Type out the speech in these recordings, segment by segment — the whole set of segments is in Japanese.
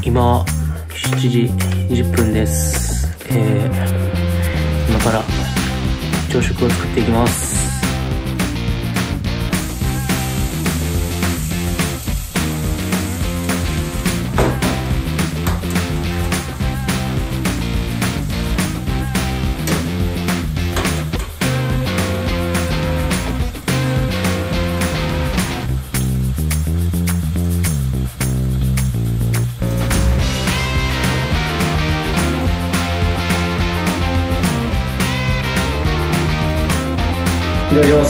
今7時20分です。今から朝食を作っていきます。いただきます。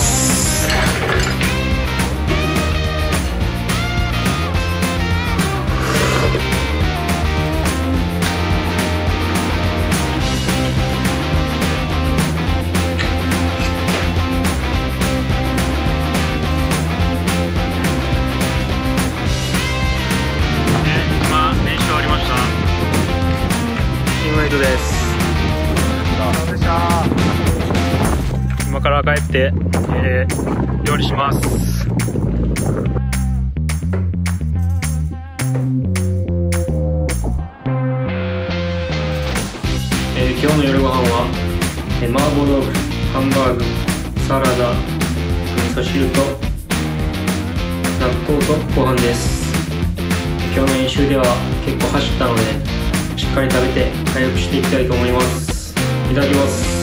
今練習終わりました。 チームメイトです。 今から帰って、料理します。 今日の夜ご飯は、麻婆豆腐、ハンバーグ、サラダ、味噌汁と納豆とご飯です。今日の練習では結構走ったので、しっかり食べて回復していきたいと思います。いただきます。